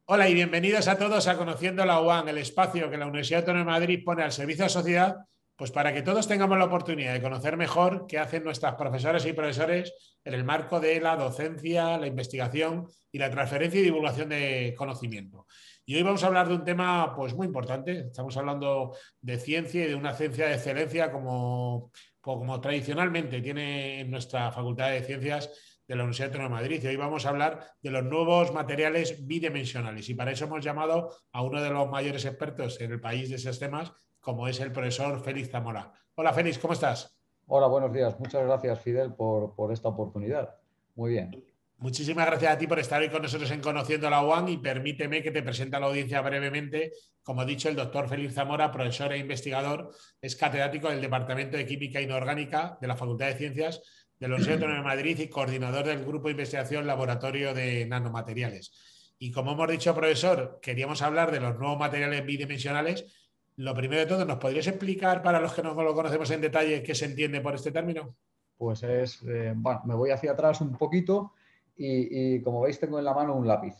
Hola y bienvenidos a todos a Conociendo la UAM, el espacio que la Universidad Autónoma de Madrid pone al servicio de la sociedad, pues para que todos tengamos la oportunidad de conocer mejor qué hacen nuestras profesoras y profesores en el marco de la docencia, la investigación y la transferencia y divulgación de conocimiento. Y hoy vamos a hablar de un tema pues muy importante. Estamos hablando de ciencia y de una ciencia de excelencia como tradicionalmente tiene en nuestra Facultad de Ciencias de la Universidad Autónoma de Madrid. Y hoy vamos a hablar de los nuevos materiales bidimensionales. Y para eso hemos llamado a uno de los mayores expertos en el país de esos temas, como es el profesor Félix Zamora. Hola Félix, ¿cómo estás? Hola, buenos días. Muchas gracias, Fidel, por esta oportunidad. Muy bien. Muchísimas gracias a ti por estar hoy con nosotros en Conociendo la UAM y permíteme que te presente a la audiencia brevemente. Como he dicho, el doctor Félix Zamora, profesor e investigador, es catedrático del Departamento de Química Inorgánica de la Facultad de Ciencias de la Universidad Autónoma de Madrid y coordinador del Grupo de Investigación Laboratorio de Nanomateriales. Y como hemos dicho, profesor, queríamos hablar de los nuevos materiales bidimensionales. Lo primero de todo, ¿nos podrías explicar para los que no lo conocemos en detalle qué se entiende por este término? Bueno, me voy hacia atrás un poquito y como veis tengo en la mano un lápiz.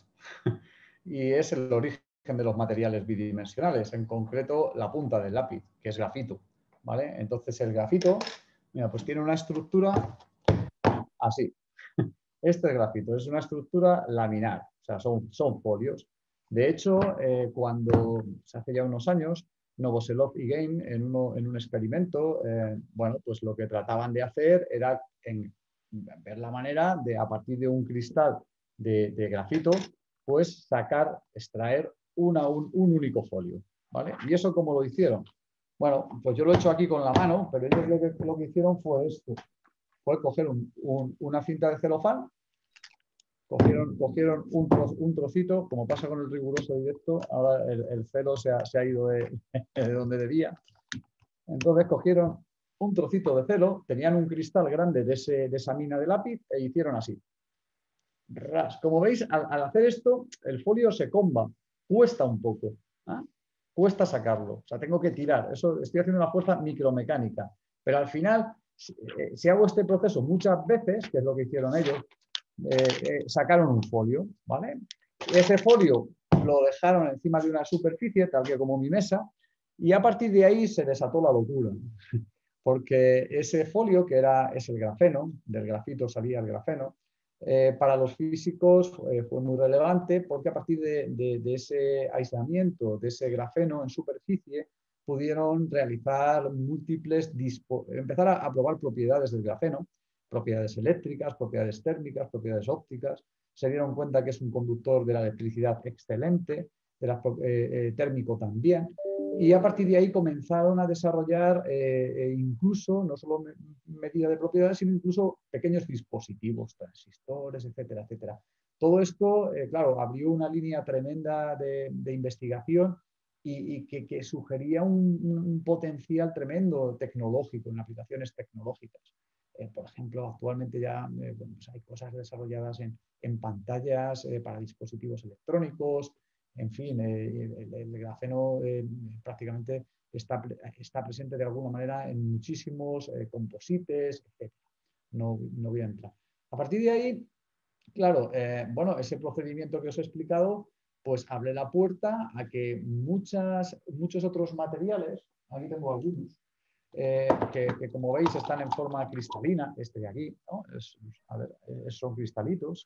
Y es el origen de los materiales bidimensionales, en concreto la punta del lápiz, que es grafito. ¿Vale? Entonces el grafito, mira, pues tiene una estructura así. Este es grafito, es una estructura laminar, o sea, son folios. De hecho, cuando se hace ya unos años, Novoselov y Gain, en un experimento, bueno, pues lo que trataban de hacer era ver la manera de, a partir de un cristal de grafito, pues extraer un único folio. ¿Vale? ¿Y eso cómo lo hicieron? Bueno, pues yo lo he hecho aquí con la mano, pero ellos lo que hicieron fue esto. Fue coger una cinta de celofán. Cogieron un trocito, como pasa con el riguroso directo, ahora el celo se ha ido de donde debía. Entonces cogieron un trocito de celo, tenían un cristal grande de esa mina de lápiz e hicieron así. Ras. Como veis, al hacer esto, el folio se comba, cuesta un poco, ¿eh? Cuesta sacarlo, o sea, tengo que tirar, eso estoy haciendo una fuerza micromecánica, pero al final, si hago este proceso muchas veces, que es lo que hicieron ellos, sacaron un folio, ¿vale? Ese folio lo dejaron encima de una superficie, tal que como mi mesa, y a partir de ahí se desató la locura, porque ese folio, es el grafeno, del grafito salía el grafeno, para los físicos fue muy relevante porque a partir de ese aislamiento, de ese grafeno en superficie, pudieron realizar empezar a probar propiedades del grafeno, propiedades eléctricas, propiedades térmicas, propiedades ópticas. Se dieron cuenta que es un conductor de la electricidad excelente, térmico también. Y a partir de ahí comenzaron a desarrollar incluso, no solo medida de propiedades, sino incluso pequeños dispositivos, transistores, etcétera, etcétera. Todo esto, claro, abrió una línea tremenda de investigación y que sugería un potencial tremendo tecnológico, en aplicaciones tecnológicas. Por ejemplo, actualmente ya bueno, pues hay cosas desarrolladas en pantallas para dispositivos electrónicos, en fin, el grafeno prácticamente está presente de alguna manera en muchísimos composites, etc. No voy a entrar. A partir de ahí, claro, bueno, ese procedimiento que os he explicado, pues abre la puerta a que muchos otros materiales, aquí tengo algunos, que como veis están en forma cristalina, este de aquí, ¿no? A ver, son cristalitos,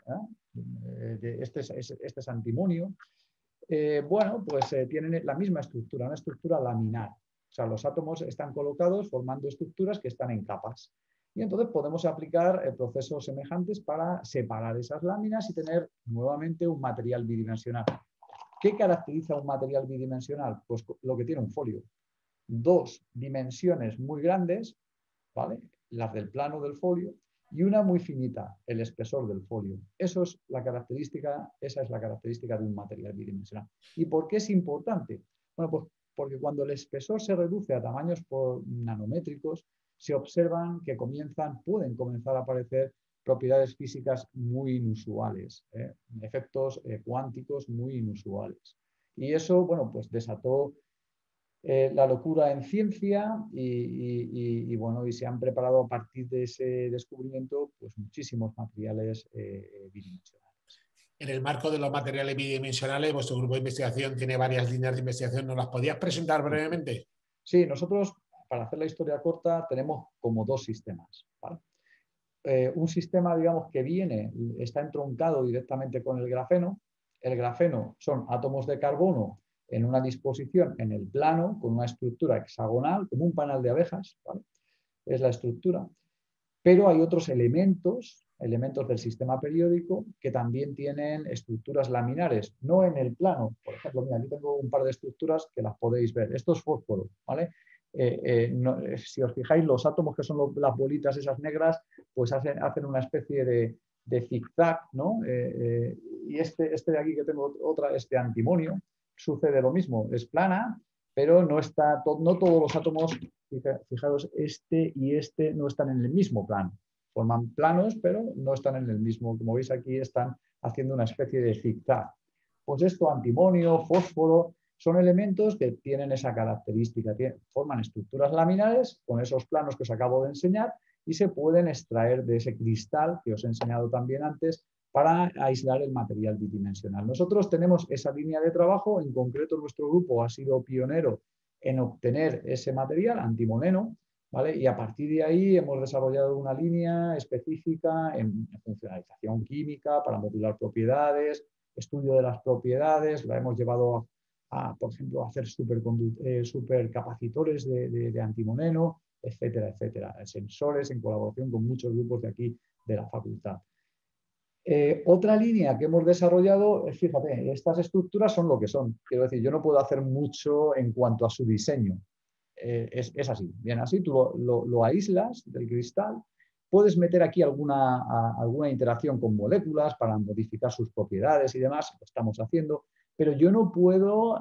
este es antimonio, bueno, pues tienen la misma estructura, una estructura laminar. O sea, los átomos están colocados formando estructuras que están en capas. Y entonces podemos aplicar procesos semejantes para separar esas láminas y tener nuevamente un material bidimensional. ¿Qué caracteriza un material bidimensional? Pues lo que tiene un folio. Dos dimensiones muy grandes, ¿vale? Las del plano del folio, y una muy finita, el espesor del folio. Esa es la característica de un material bidimensional. ¿Y por qué es importante? Bueno, pues porque cuando el espesor se reduce a tamaños nanométricos, se observan que pueden comenzar a aparecer propiedades físicas muy inusuales, efectos cuánticos muy inusuales. Y eso, bueno, pues desató la locura en ciencia bueno, y se han preparado a partir de ese descubrimiento pues muchísimos materiales bidimensionales. en el marco de los materiales bidimensionales, vuestro grupo de investigación tiene varias líneas de investigación. ¿Nos las podías presentar brevemente? Sí, nosotros, para hacer la historia corta, tenemos como dos sistemas, ¿vale? Un sistema, digamos, que está entroncado directamente con el grafeno. El grafeno son átomos de carbono en una disposición en el plano, con una estructura hexagonal, como un panal de abejas, ¿vale? Es la estructura. Pero hay otros elementos del sistema periódico que también tienen estructuras laminares, no en el plano. Por ejemplo, mira, aquí tengo un par de estructuras que las podéis ver. Esto es fósforo, ¿vale? Si os fijáis, los átomos que son las bolitas esas negras, pues hacen una especie de zigzag, ¿no? Y este de aquí que tengo este antimonio, sucede lo mismo, es plana, pero no todos los átomos, fijaros, este y este no están en el mismo plano. Forman planos, pero no están en el mismo. Como veis aquí, están haciendo una especie de zigzag. Pues esto, antimonio, fósforo, son elementos que tienen esa característica. Forman estructuras laminares con esos planos que os acabo de enseñar y se pueden extraer de ese cristal que os he enseñado también antes para aislar el material bidimensional. Nosotros tenemos esa línea de trabajo, en concreto nuestro grupo ha sido pionero en obtener ese material antimoneno, ¿vale? Y a partir de ahí hemos desarrollado una línea específica en funcionalización química para modular propiedades, estudio de las propiedades, la hemos llevado por ejemplo, a hacer supercapacitores de antimoneno, etcétera, etcétera. Sensores en colaboración con muchos grupos de aquí de la facultad. Otra línea que hemos desarrollado, fíjate, estas estructuras son lo que son. Quiero decir, yo no puedo hacer mucho en cuanto a su diseño. Es así, bien así, tú lo aíslas del cristal, puedes meter aquí alguna interacción con moléculas para modificar sus propiedades y demás, lo estamos haciendo, pero yo no puedo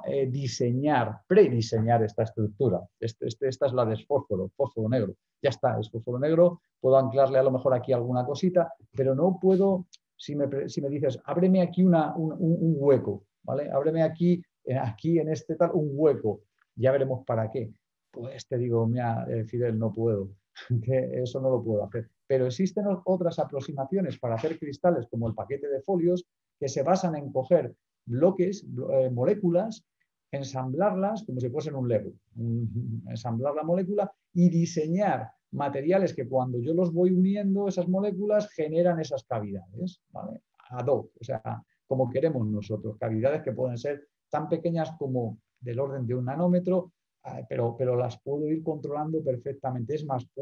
prediseñar esta estructura. Esta es la de fósforo negro. Ya está, es fósforo negro, puedo anclarle a lo mejor aquí alguna cosita, pero no puedo, si me dices, ábreme aquí un hueco, ¿vale? Ábreme aquí en este tal, un hueco, ya veremos para qué. Pues te digo, mira, Fidel, no puedo, que eso no lo puedo hacer. Pero existen otras aproximaciones para hacer cristales, como el paquete de folios, que se basan en coger bloques, moléculas, ensamblarlas como si fuesen un Lego, ensamblar la molécula y diseñar materiales que cuando yo los voy uniendo, esas moléculas generan esas cavidades, ¿vale? Ad hoc, o sea, como queremos nosotros, cavidades que pueden ser tan pequeñas como del orden de un nanómetro, pero las puedo ir controlando perfectamente. Es más,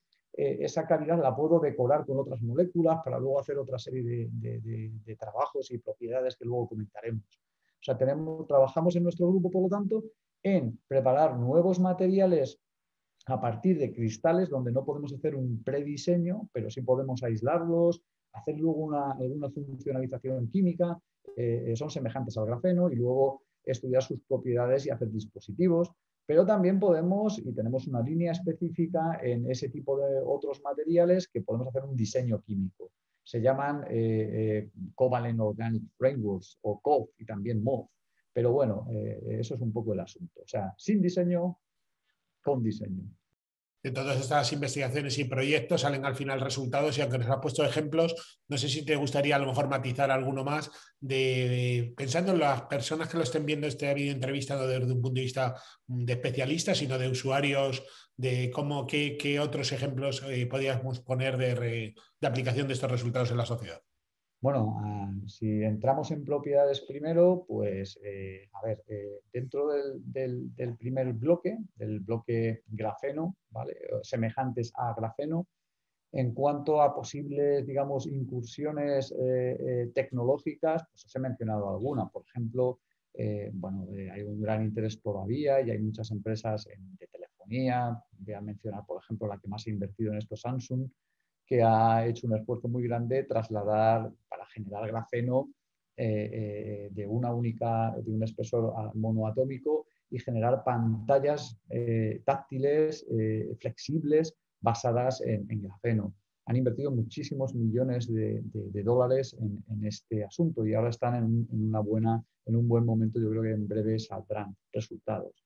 esa cavidad la puedo decorar con otras moléculas para luego hacer otra serie de trabajos y propiedades que luego comentaremos. O sea, trabajamos en nuestro grupo, por lo tanto, en preparar nuevos materiales a partir de cristales donde no podemos hacer un prediseño, pero sí podemos aislarlos, hacer luego alguna funcionalización química, son semejantes al grafeno, y luego estudiar sus propiedades y hacer dispositivos. Pero también podemos, y tenemos una línea específica en ese tipo de otros materiales, que podemos hacer un diseño químico. Se llaman Covalent Organic Frameworks, o COF, y también MOF. Pero bueno, eso es un poco el asunto. O sea, sin diseño, con diseño. De todas estas investigaciones y proyectos salen al final resultados, y aunque nos has puesto ejemplos, no sé si te gustaría a lo mejor matizar alguno más, pensando en las personas que lo estén viendo este vídeo entrevista, no desde un punto de vista de especialistas, sino de usuarios, de qué otros ejemplos podríamos poner de aplicación de estos resultados en la sociedad. Bueno, si entramos en propiedades primero, pues a ver, dentro del primer bloque, del bloque grafeno, ¿vale? Semejantes a grafeno, en cuanto a posibles, digamos, incursiones tecnológicas, pues os he mencionado alguna. Por ejemplo, bueno, hay un gran interés todavía y hay muchas empresas de telefonía. Voy a mencionar, por ejemplo, la que más ha invertido en esto, Samsung, que ha hecho un esfuerzo muy grande trasladar para generar grafeno de un espesor monoatómico y generar pantallas táctiles, flexibles, basadas en grafeno. Han invertido muchísimos millones de dólares en este asunto, y ahora están en un buen momento. Yo creo que en breve saldrán resultados.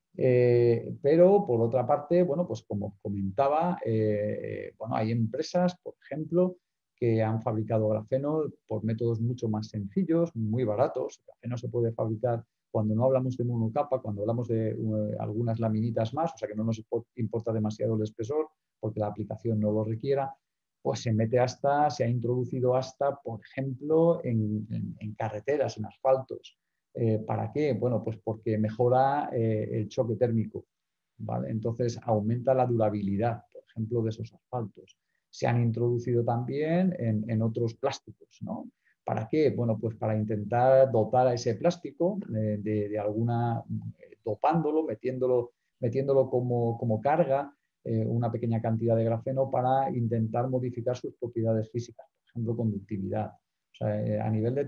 Pero por otra parte, bueno, pues como comentaba, bueno, hay empresas, por ejemplo, que han fabricado grafeno por métodos mucho más sencillos, muy baratos. El grafeno se puede fabricar cuando no hablamos de monocapa, cuando hablamos de algunas laminitas más, o sea que no nos importa demasiado el espesor porque la aplicación no lo requiera, pues se ha introducido hasta, por ejemplo, en carreteras, en asfaltos. ¿Para qué? Bueno, pues porque mejora el choque térmico, ¿vale? Entonces aumenta la durabilidad, por ejemplo, de esos asfaltos. Se han introducido también en otros plásticos, ¿no? ¿Para qué? Bueno, pues para intentar dotar a ese plástico de alguna, dopándolo, metiéndolo como carga, una pequeña cantidad de grafeno para intentar modificar sus propiedades físicas, por ejemplo, conductividad. O sea, a nivel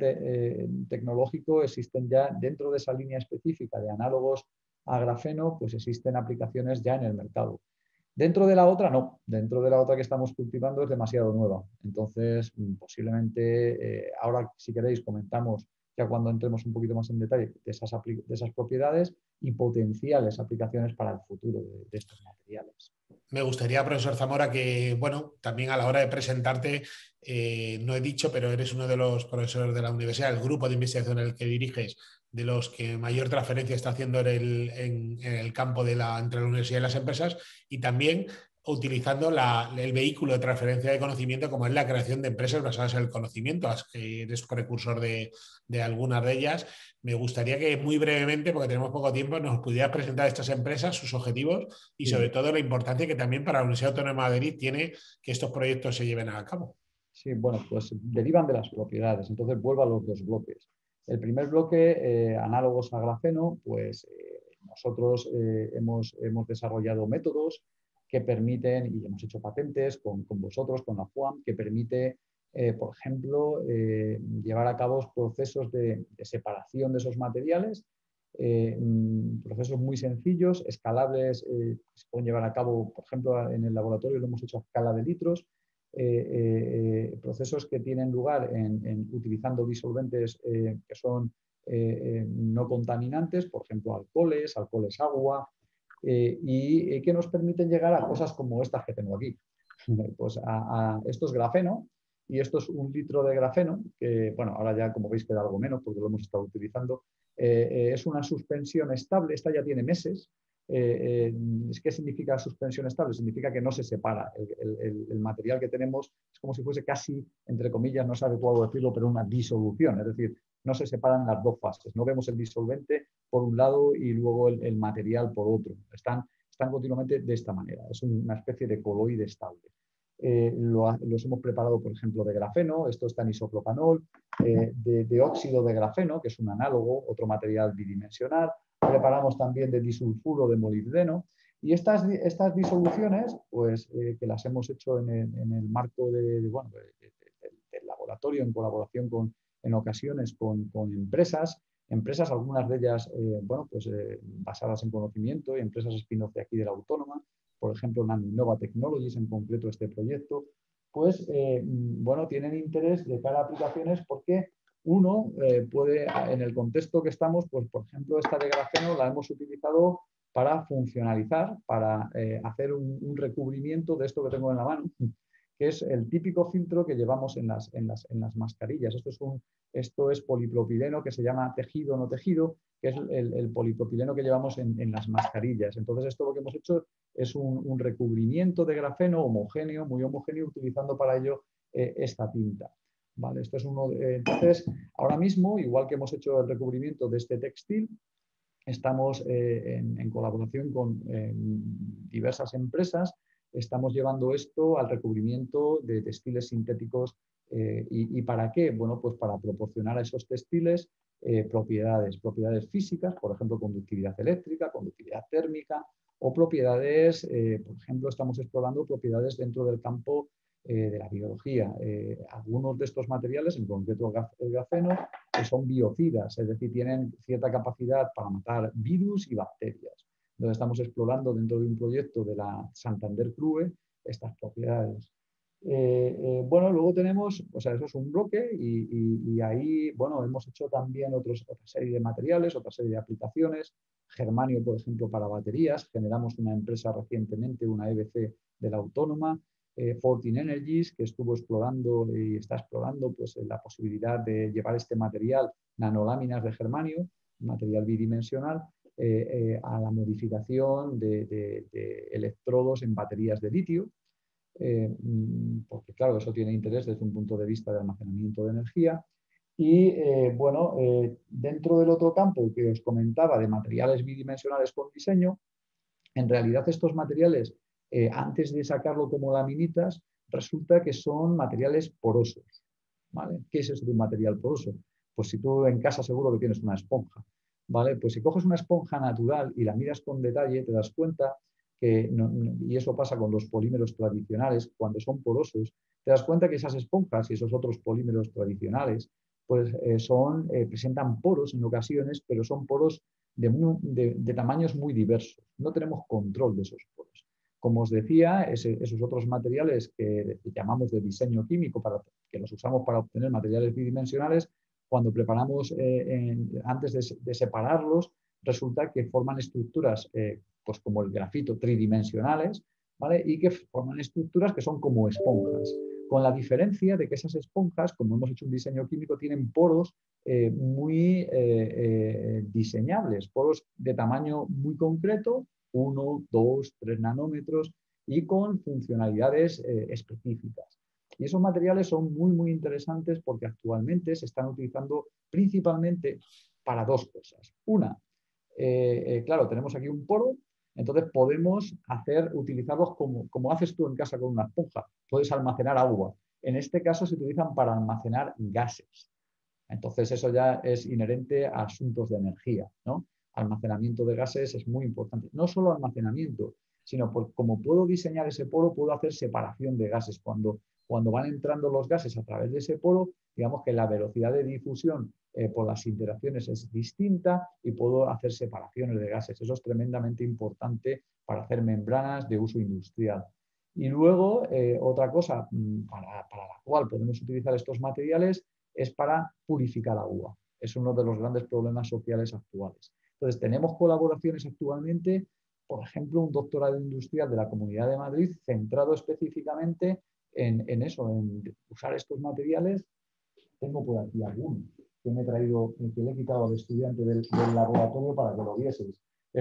tecnológico existen ya, dentro de esa línea específica de análogos a grafeno, pues existen aplicaciones ya en el mercado. Dentro de la otra, no. Dentro de la otra que estamos cultivando es demasiado nueva. Entonces, posiblemente, ahora, si queréis, comentamos ya cuando entremos un poquito más en detalle de esas propiedades y potenciales aplicaciones para el futuro de estos materiales. Me gustaría, profesor Zamora, que, bueno, también a la hora de presentarte, no he dicho, pero eres uno de los profesores de la universidad, el grupo de investigación en el que diriges, de los que mayor transferencia está haciendo en el campo entre la universidad y las empresas, y también utilizando el vehículo de transferencia de conocimiento como es la creación de empresas basadas en el conocimiento, que eres precursor de algunas de ellas. Me gustaría que muy brevemente, porque tenemos poco tiempo, nos pudieras presentar estas empresas, sus objetivos y sobre todo la importancia que también para la Universidad Autónoma de Madrid tiene que estos proyectos se lleven a cabo. Sí, bueno, pues derivan de las propiedades. Entonces vuelvo a los dos bloques. El primer bloque, análogos a grafeno, pues nosotros hemos desarrollado métodos que permiten, y hemos hecho patentes con vosotros, con la FUAM, que permite, por ejemplo, llevar a cabo procesos de separación de esos materiales, procesos muy sencillos, escalables, se pueden llevar a cabo, por ejemplo, en el laboratorio lo hemos hecho a escala de litros, procesos que tienen lugar utilizando disolventes que son no contaminantes, por ejemplo, alcoholes agua, y que nos permiten llegar a cosas como estas que tengo aquí. Pues esto es grafeno y esto es 1 litro de grafeno, que bueno, ahora ya como veis queda algo menos porque lo hemos estado utilizando. Es una suspensión estable, esta ya tiene meses. ¿Qué significa suspensión estable? Significa que no se separa. El material que tenemos es como si fuese casi, entre comillas, no es adecuado decirlo, pero una disolución. Es decir, no se separan las dos fases. No vemos el disolvente por un lado y luego el material por otro. Están continuamente de esta manera. Es una especie de coloide estable. Los hemos preparado, por ejemplo, de grafeno. Esto está en isopropanol, de óxido de grafeno, que es un análogo, otro material bidimensional. Preparamos también de disulfuro de molibdeno. Y estas disoluciones, pues, que las hemos hecho en el marco del laboratorio, en colaboración en ocasiones con empresas, algunas de ellas basadas en conocimiento, y empresas spin-off de aquí de la Autónoma, por ejemplo, Innova Technologies, en concreto este proyecto, pues, tienen interés de cara a aplicaciones porque uno puede, en el contexto que estamos, pues, por ejemplo, esta de grafeno la hemos utilizado para funcionalizar, para hacer un recubrimiento de esto que tengo en la mano, que es el típico filtro que llevamos en las mascarillas. Esto es polipropileno, que se llama tejido no tejido, que es el polipropileno que llevamos en las mascarillas. Entonces, esto lo que hemos hecho es un recubrimiento de grafeno homogéneo, muy homogéneo, utilizando para ello esta tinta. ¿Vale? Esto es entonces, ahora mismo, igual que hemos hecho el recubrimiento de este textil, estamos en colaboración con diversas empresas, estamos llevando esto al recubrimiento de textiles sintéticos. ¿Y para qué? Bueno, pues para proporcionar a esos textiles propiedades físicas, por ejemplo, conductividad eléctrica, conductividad térmica, o propiedades, por ejemplo, estamos explorando propiedades dentro del campo de la biología. Algunos de estos materiales, en concreto el grafeno, son biocidas, es decir, tienen cierta capacidad para matar virus y bacterias. Entonces estamos explorando dentro de un proyecto de la Santander Crue estas propiedades. Luego tenemos, o sea, eso es un bloque y ahí, bueno, hemos hecho también otra serie de materiales, otra serie de aplicaciones. Germanio, por ejemplo, para baterías. Generamos una empresa recientemente, una EBC de la Autónoma, Fortin Energies, que estuvo explorando y está explorando pues, la posibilidad de llevar este material, nanoláminas de germanio, material bidimensional, a la modificación de electrodos en baterías de litio, porque claro, eso tiene interés desde un punto de vista de almacenamiento de energía. Y bueno, dentro del otro campo que os comentaba de materiales bidimensionales con diseño, en realidad estos materiales, antes de sacarlo como laminitas, resulta que son materiales porosos. ¿Vale? ¿Qué es eso de un material poroso? Pues si tú en casa seguro que tienes una esponja, ¿vale? Pues si coges una esponja natural y la miras con detalle, te das cuenta que, y eso pasa con los polímeros tradicionales, cuando son porosos, te das cuenta que esas esponjas y esos otros polímeros tradicionales pues presentan poros en ocasiones, pero son poros de tamaños muy diversos. No tenemos control de esos poros. Como os decía, esos otros materiales que llamamos de diseño químico, que los usamos para obtener materiales bidimensionales, cuando preparamos, antes de separarlos, resulta que forman estructuras pues como el grafito, tridimensionales, ¿vale? Y que forman estructuras que son como esponjas, con la diferencia de que esas esponjas, como hemos hecho un diseño químico, tienen poros muy diseñables, poros de tamaño muy concreto, 1, 2, 3 nanómetros y con funcionalidades específicas. Y esos materiales son muy, muy interesantes porque actualmente se están utilizando principalmente para dos cosas. Una, claro, tenemos aquí un poro, entonces podemos utilizarlos como haces tú en casa con una esponja. Puedes almacenar agua. En este caso se utilizan para almacenar gases. Entonces eso ya es inherente a asuntos de energía, ¿no? Almacenamiento de gases es muy importante. No solo almacenamiento, sino como puedo diseñar ese poro, puedo hacer separación de gases. Cuando van entrando los gases a través de ese poro, digamos que la velocidad de difusión por las interacciones es distinta y puedo hacer separaciones de gases. Eso es tremendamente importante para hacer membranas de uso industrial. Y luego, otra cosa para la cual podemos utilizar estos materiales es para purificar agua. Es uno de los grandes problemas sociales actuales. Entonces, tenemos colaboraciones actualmente, por ejemplo, un doctorado industrial de la Comunidad de Madrid centrado específicamente en eso, en usar estos materiales. Tengo por aquí algunos que me he traído, que le he quitado al estudiante del laboratorio para que lo vieseis.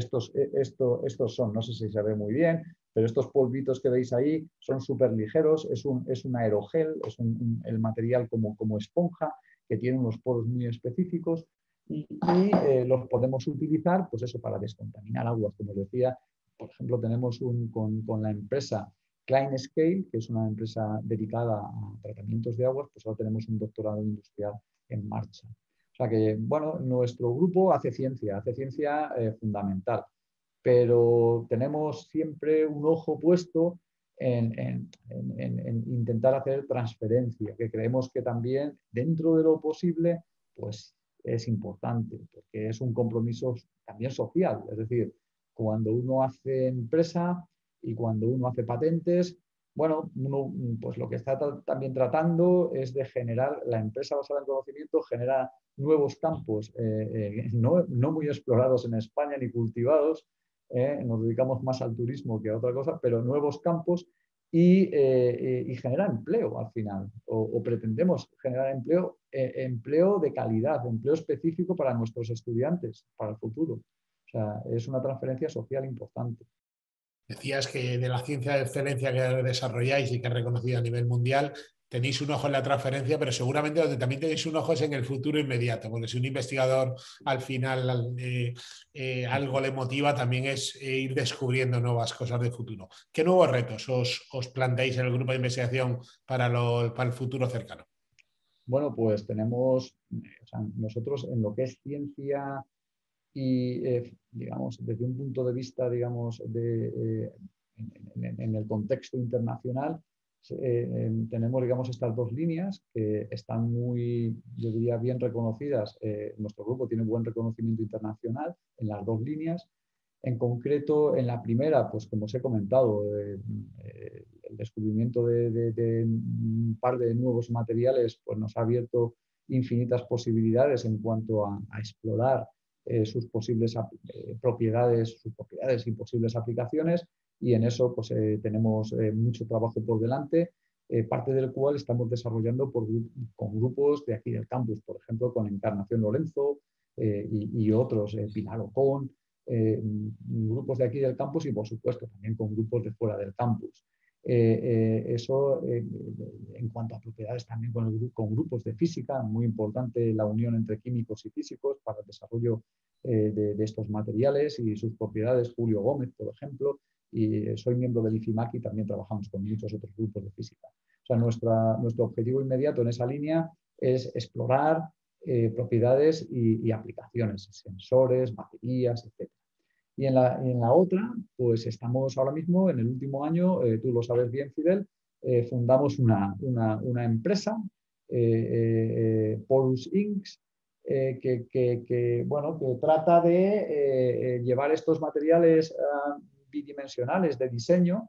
Estos son, no sé si se ve muy bien, pero estos polvitos que veis ahí son súper ligeros, es un aerogel, es el material como esponja, que tiene unos poros muy específicos y los podemos utilizar, pues eso, para descontaminar aguas. Como os decía, por ejemplo, tenemos con la empresa Klein Scale, que es una empresa dedicada a tratamientos de aguas, pues ahora tenemos un doctorado industrial en marcha. O sea que, bueno, nuestro grupo hace ciencia fundamental, pero tenemos siempre un ojo puesto en intentar hacer transferencia, que creemos que también dentro de lo posible, pues es importante, porque es un compromiso también social. Es decir, cuando uno hace empresa y cuando uno hace patentes, bueno, uno pues lo que está también tratando es de generar, la empresa basada en conocimiento genera nuevos campos no muy explorados en España ni cultivados, nos dedicamos más al turismo que a otra cosa, pero nuevos campos y genera empleo al final, o pretendemos generar empleo de calidad, empleo específico para nuestros estudiantes, para el futuro. O sea, es una transferencia social importante. Decías que de la ciencia de excelencia que desarrolláis y que es reconocida a nivel mundial, tenéis un ojo en la transferencia, pero seguramente donde también tenéis un ojo es en el futuro inmediato, porque si un investigador al final algo le motiva, también es ir descubriendo nuevas cosas de futuro. ¿Qué nuevos retos os planteáis en el grupo de investigación para el futuro cercano? Bueno, pues tenemos, o sea, nosotros en lo que es ciencia y, digamos, desde un punto de vista, digamos, en el contexto internacional, tenemos, digamos, estas dos líneas que están muy, yo diría, bien reconocidas. Nuestro grupo tiene buen reconocimiento internacional en las dos líneas. En concreto, en la primera, pues como os he comentado, el descubrimiento de un par de nuevos materiales pues nos ha abierto infinitas posibilidades en cuanto a explorar sus posibles propiedades y posibles aplicaciones. y en eso pues, tenemos mucho trabajo por delante, parte del cual estamos desarrollando con grupos de aquí del campus, por ejemplo, con Encarnación Lorenzo y otros, Pilar Ocón, grupos de aquí del campus y, por supuesto, también con grupos de fuera del campus. Eso en cuanto a propiedades también con grupos de física, muy importante la unión entre químicos y físicos para el desarrollo de estos materiales y sus propiedades, Julio Gómez, por ejemplo, y soy miembro del IFIMAC y también trabajamos con muchos otros grupos de física. O sea, nuestro objetivo inmediato en esa línea es explorar propiedades y aplicaciones, sensores, baterías, etc. Y en la otra, pues estamos ahora mismo, en el último año, tú lo sabes bien, Fidel, fundamos una empresa, Porus Inc., bueno, que trata de llevar estos materiales bidimensionales de diseño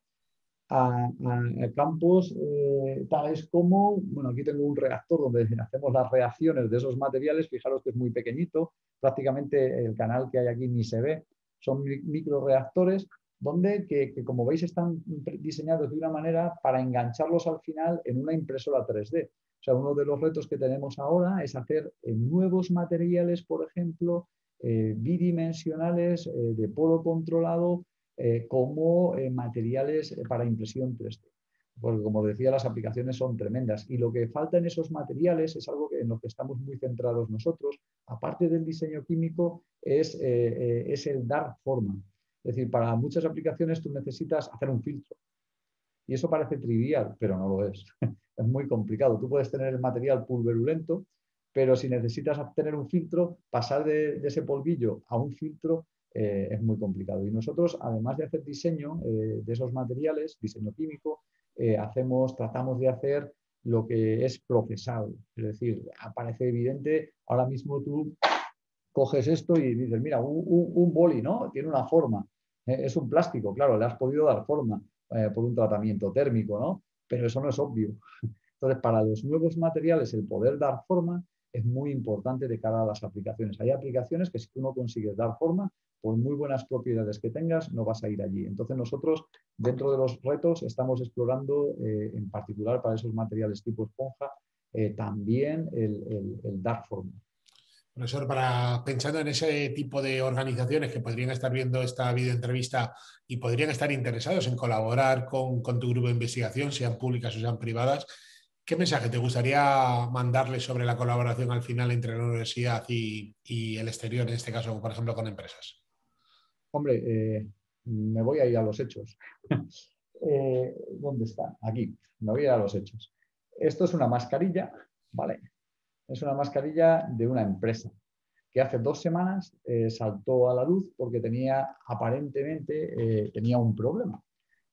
a campos tales como, bueno, aquí tengo un reactor donde hacemos las reacciones de esos materiales, fijaros que es muy pequeñito, prácticamente el canal que hay aquí ni se ve, son microreactores donde, que como veis están diseñados de una manera para engancharlos al final en una impresora 3D. O sea, uno de los retos que tenemos ahora es hacer nuevos materiales, por ejemplo, bidimensionales, de polo controlado, como materiales para impresión 3D. Porque, como decía, las aplicaciones son tremendas y lo que falta en esos materiales es algo en lo que estamos muy centrados nosotros, aparte del diseño químico, es el dar forma. Es decir, para muchas aplicaciones tú necesitas hacer un filtro y eso parece trivial, pero no lo es. Es muy complicado. Tú puedes tener el material pulverulento, pero si necesitas obtener un filtro, pasar de ese polvillo a un filtro es muy complicado. Y nosotros, además de hacer diseño de esos materiales, diseño químico, tratamos de hacer lo que es procesado. Es decir, aparece evidente, ahora mismo tú coges esto y dices, mira, un boli, ¿no? Tiene una forma. Es un plástico, claro, le has podido dar forma por un tratamiento térmico, ¿no? Pero eso no es obvio. Entonces, para los nuevos materiales, el poder dar forma es muy importante de cara a las aplicaciones. Hay aplicaciones que si tú no consigues dar forma, por muy buenas propiedades que tengas, no vas a ir allí. Entonces, nosotros, dentro de los retos, estamos explorando, en particular para esos materiales tipo esponja, también el dar forma. Profesor, pensando en ese tipo de organizaciones que podrían estar viendo esta videoentrevista y podrían estar interesados en colaborar con tu grupo de investigación, sean públicas o sean privadas, ¿qué mensaje te gustaría mandarles sobre la colaboración al final entre la universidad y el exterior, en este caso, por ejemplo, con empresas? Hombre, me voy a ir a los hechos. ¿Dónde está? Aquí. Me voy a ir a los hechos. Esto es una mascarilla, ¿vale? Es una mascarilla de una empresa que hace 2 semanas saltó a la luz porque aparentemente tenía un problema.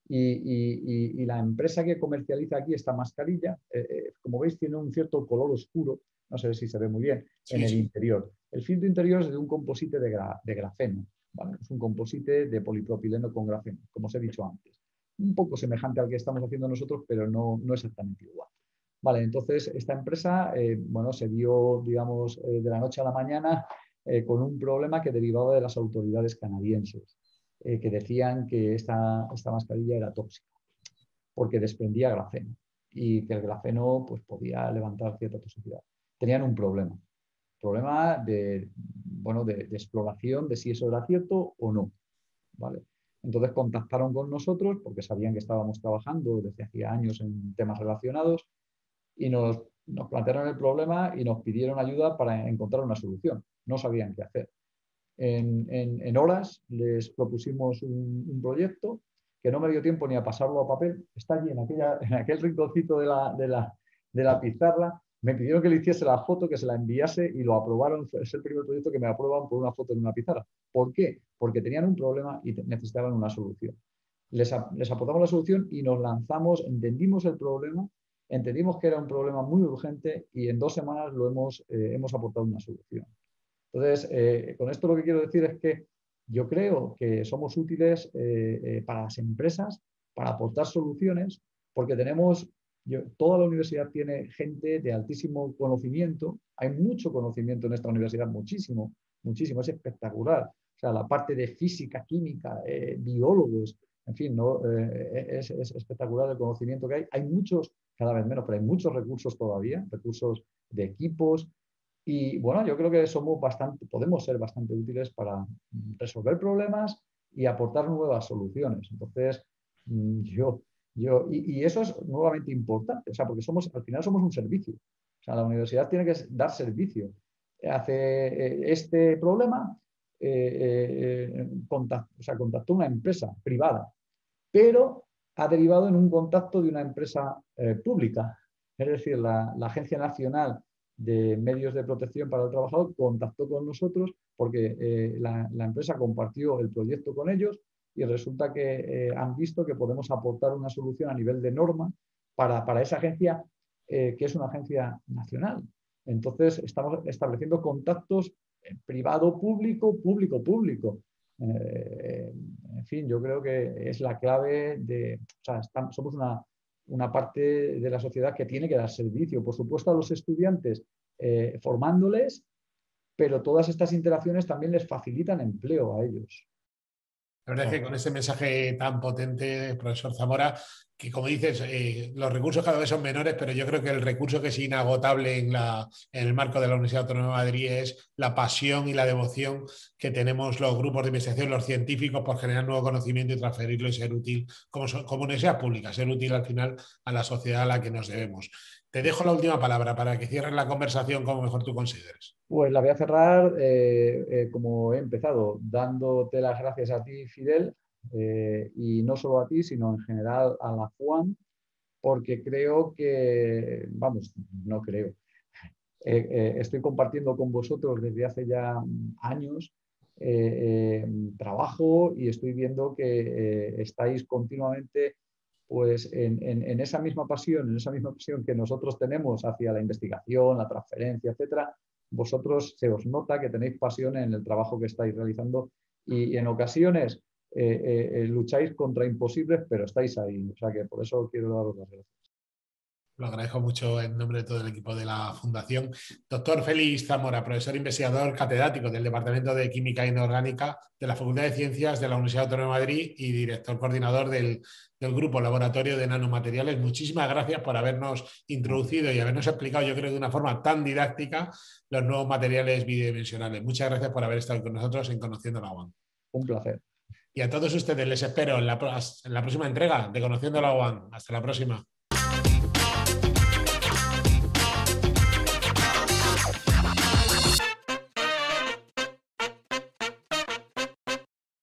Y la empresa que comercializa aquí esta mascarilla, como veis, tiene un cierto color oscuro, no sé si se ve muy bien, en Sí, el sí. interior. El filtro interior es de un composite de grafeno, ¿vale? Es un composite de polipropileno con grafeno, como os he dicho antes. Un poco semejante al que estamos haciendo nosotros, pero no exactamente igual. Vale, entonces esta empresa, bueno, se vio, digamos, de la noche a la mañana con un problema que derivaba de las autoridades canadienses, que decían que esta mascarilla era tóxica porque desprendía grafeno y que el grafeno pues, podía levantar cierta toxicidad. Tenían un problema bueno, de exploración de si eso era cierto o no. ¿Vale? Entonces contactaron con nosotros porque sabían que estábamos trabajando desde hacía años en temas relacionados y nos plantearon el problema y nos pidieron ayuda para encontrar una solución. No sabían qué hacer. En horas les propusimos un proyecto que no me dio tiempo ni a pasarlo a papel. Está allí en aquel rinconcito de la pizarra. Me pidieron que le hiciese la foto, que se la enviase y lo aprobaron. Es el primer proyecto que me aprueban por una foto en una pizarra. ¿Por qué? Porque tenían un problema y necesitaban una solución. Les aportamos la solución y nos lanzamos, entendimos el problema, entendimos que era un problema muy urgente y en 2 semanas hemos aportado una solución. Entonces, con esto lo que quiero decir es que yo creo que somos útiles para las empresas, para aportar soluciones, porque toda la universidad tiene gente de altísimo conocimiento, hay mucho conocimiento en esta universidad, muchísimo, muchísimo, es espectacular. O sea, la parte de física, química, biólogos, en fin, ¿no? Es espectacular el conocimiento que hay. Hay muchos, cada vez menos, pero hay muchos recursos todavía, recursos de equipos. Y bueno, yo creo que podemos ser bastante útiles para resolver problemas y aportar nuevas soluciones. Entonces, y eso es nuevamente importante, o sea, porque al final somos un servicio. O sea, la universidad tiene que dar servicio. Hace este problema, contactó una empresa privada, pero ha derivado en un contacto de una empresa pública. Es decir, la Agencia Nacional de Medios de Protección para el Trabajador contactó con nosotros porque la empresa compartió el proyecto con ellos y resulta que han visto que podemos aportar una solución a nivel de norma para esa agencia, que es una agencia nacional. Entonces, estamos estableciendo contactos privado-público, público-público. En fin, yo creo que es la clave o sea, somos una parte de la sociedad que tiene que dar servicio, por supuesto, a los estudiantes, formándoles, pero todas estas interacciones también les facilitan empleo a ellos. La verdad es que con ese mensaje tan potente, profesor Zamora, que como dices, los recursos cada vez son menores, pero yo creo que el recurso que es inagotable en el marco de la Universidad Autónoma de Madrid es la pasión y la devoción que tenemos los grupos de investigación, los científicos, por generar nuevo conocimiento y transferirlo y ser útil como universidad pública, ser útil al final a la sociedad a la que nos debemos. Te dejo la última palabra para que cierres la conversación como mejor tú consideres. Pues la voy a cerrar como he empezado, dándote las gracias a ti, Fidel, y no solo a ti, sino en general a la FUAM, porque creo que, vamos, no creo, estoy compartiendo con vosotros desde hace ya años trabajo y estoy viendo que estáis continuamente pues, en esa misma pasión, que nosotros tenemos hacia la investigación, la transferencia, etcétera. Vosotros se os nota que tenéis pasión en el trabajo que estáis realizando y en ocasiones lucháis contra imposibles, pero estáis ahí. O sea que por eso quiero daros las gracias. Lo agradezco mucho en nombre de todo el equipo de la Fundación. Doctor Félix Zamora, profesor investigador catedrático del Departamento de Química Inorgánica de la Facultad de Ciencias de la Universidad Autónoma de Madrid y director coordinador del Grupo Laboratorio de Nanomateriales. Muchísimas gracias por habernos introducido y habernos explicado, yo creo, de una forma tan didáctica los nuevos materiales bidimensionales. Muchas gracias por haber estado con nosotros en Conociendo la UAM. Un placer. Y a todos ustedes les espero en la próxima entrega de Conociendo la UAM. Hasta la próxima.